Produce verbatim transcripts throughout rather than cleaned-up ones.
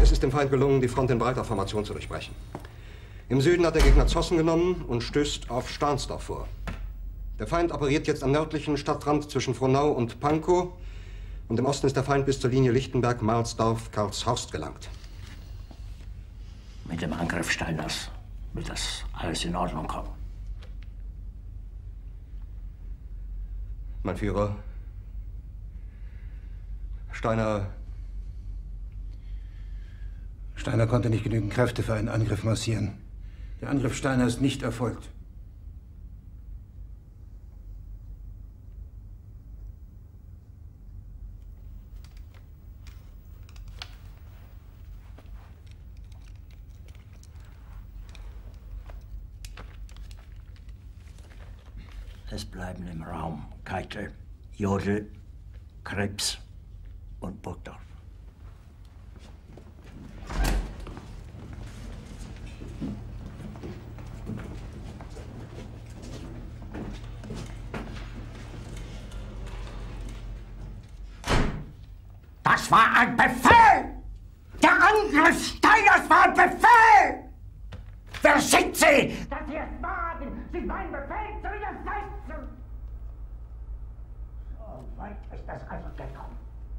Es ist dem Feind gelungen, die Front in breiter Formation zu durchbrechen. Im Süden hat der Gegner Zossen genommen und stößt auf Stahnsdorf vor. Der Feind operiert jetzt am nördlichen Stadtrand zwischen Frohnau und Pankow. Und im Osten ist der Feind bis zur Linie Lichtenberg-Marsdorf-Karlshorst gelangt. Mit dem Angriff Steiners wird das alles in Ordnung kommen. Mein Führer, Steiner... Steiner konnte nicht genügend Kräfte für einen Angriff massieren. Der Angriff Steiner ist nicht erfolgt. Es bleiben im Raum Keitel, Jodl, Krebs und Burgdorf. Das war ein Befehl! Der Angriff Steiners war ein Befehl! Wer sind Sie, dass Sie es wagen, sich meinen Befehl zu widersetzen? So weit ist das also gekommen.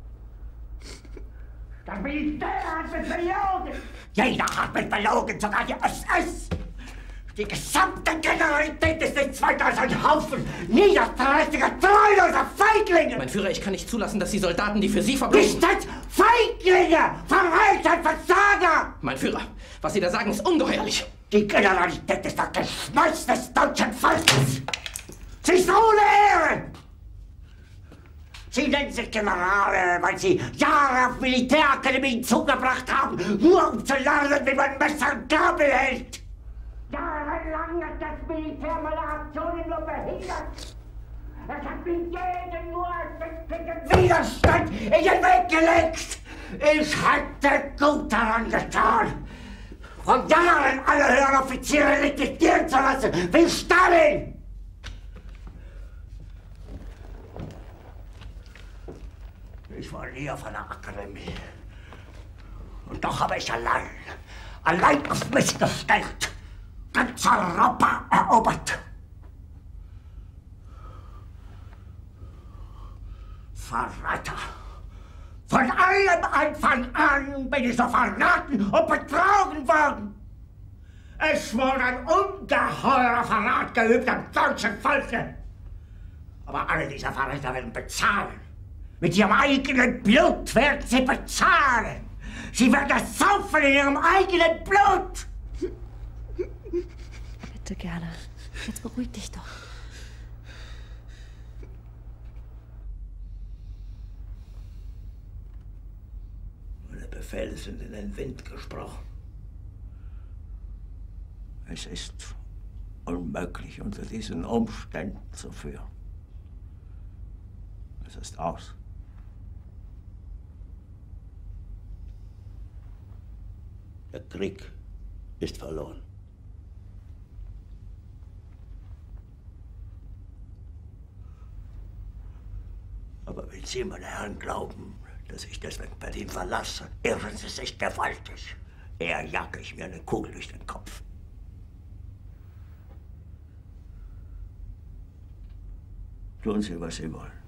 Das Militär hat mich belogen! Jeder hat mich belogen, sogar die S S! Die gesamte Generalität ist nichts weiter als ein Haufen niederträchtiger, treuloser Feiglinge! Mein Führer, ich kann nicht zulassen, dass die Soldaten, die für Sie verbringen... Nicht als Feiglinge! Verreiter, Versager! Mein Führer, was Sie da sagen, ist ungeheuerlich! Die Generalität ist das Geschmeiß des deutschen Volkes! Sie ist ohne Ehre! Sie nennen sich Generale, weil Sie Jahre auf Militärakademien zugebracht haben, nur um zu lernen, wie man Messer und Gabel hält! Jahrelang hat das Militär meine Aktionen nur behindert. Es hat mir jeden nur ersichtlichen Widerstand in den Weg gelegt. Ich hätte gut daran getan, von Jahren alle höheren Offiziere liquidieren zu lassen, wie Stalin. Ich war nie auf einer Akademie. Und doch habe ich allein, allein auf mich gestellt, ganz Europa erobert. Verräter! Von allem Anfang an bin ich so verraten und betrogen worden. Es wurde ein ungeheurer Verrat geübt am deutschen Volke. Aber alle diese Verräter werden bezahlen. Mit ihrem eigenen Blut werden sie bezahlen. Sie werden es saufen in ihrem eigenen Blut. Bitte gerne. Jetzt beruhig dich doch. Meine Befehle sind in den Wind gesprochen. Es ist unmöglich, unter diesen Umständen zu führen. Es ist aus. Der Krieg ist verloren. Aber wenn Sie, meine Herren, glauben, dass ich deswegen Berlin verlasse, irren Sie sich gewaltig. Eher jage ich mir eine Kugel durch den Kopf. Tun Sie, was Sie wollen.